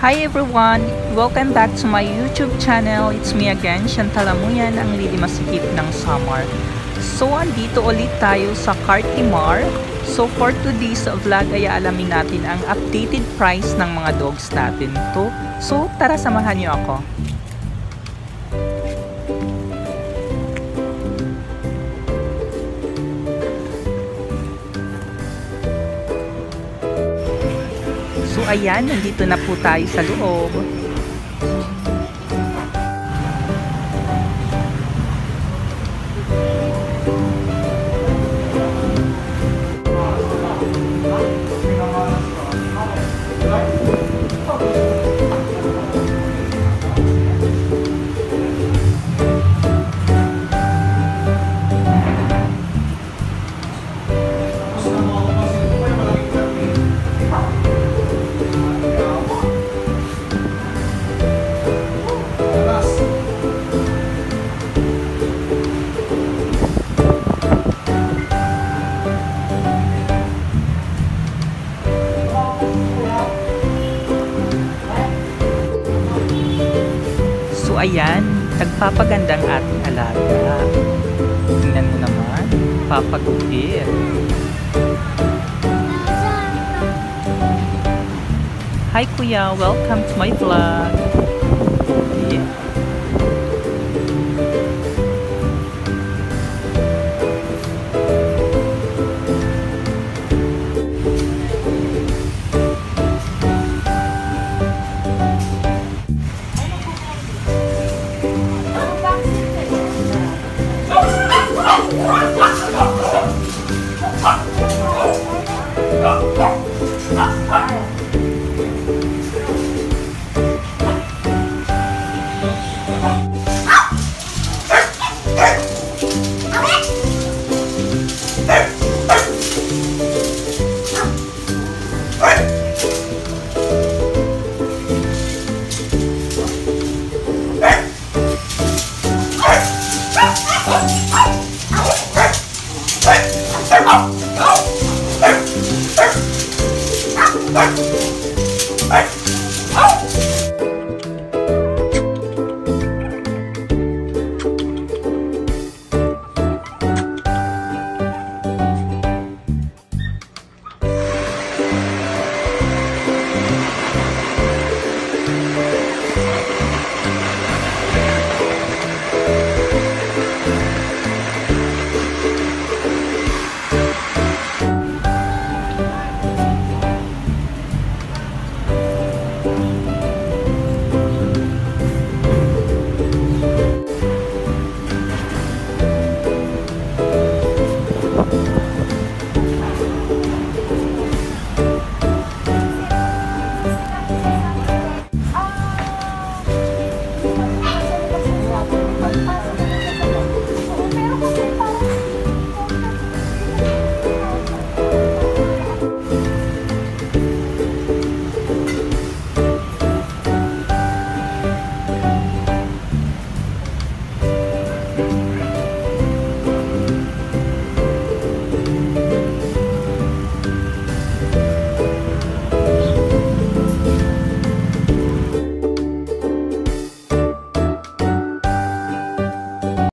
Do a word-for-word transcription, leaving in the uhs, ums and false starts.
Hi everyone! Welcome back to my YouTube channel. It's me again, Chantal Amuyan, ang lili masikip ng summer. So, andito ulit tayo sa Cartimar. So, for today's vlog ay alamin natin ang updated price ng mga dogs natin to. So, tara samahan niyo ako. So ayan, nandito na po tayo sa loob. So ayan, nagpapagandang ating alaga. Tingnan mo naman, papagupit. Hi kuya, welcome to my vlog. Yeah.